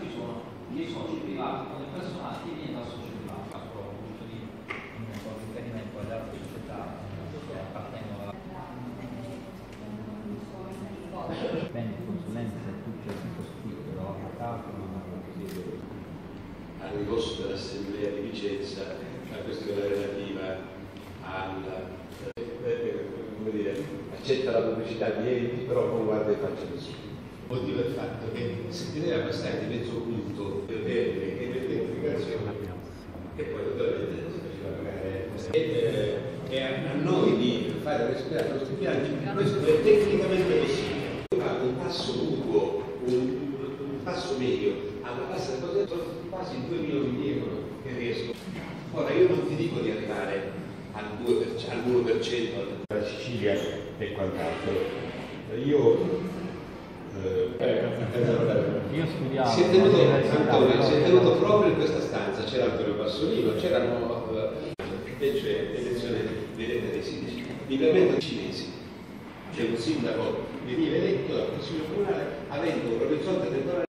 ci sono dei soci privati con il personale che viene dal socio privato. Faccio uso di un riferimento alle altre società che appartengono alla bene consulenza e tutto il sottoscritto al ricorso dell'Assemblea di Vicenza la questione relativa come dire, accetta la pubblicità di enti però non guarda in faccia nessuno. Motivo è il fatto che si teneva passare di mezzo punto per termine e per identificazione e poi naturalmente non si faceva pagare e a noi di fare respirare i nostri bilanci questo è tecnicamente possibile. Un passo mutuo, un passo medio alla bassa del sono quasi 2 milioni di euro che riesco. Ora io non ti dico di arrivare al 1% della Sicilia e quant'altro. Io studiavo. Si è tenuto proprio in questa stanza, c'era Antonio Bassolino, c'erano invece elezioni dirette dei sindaci. Mi permetto cinesi. C'è un sindaco veniva eletto dal Consiglio Comunale avendo un orizzonte temporale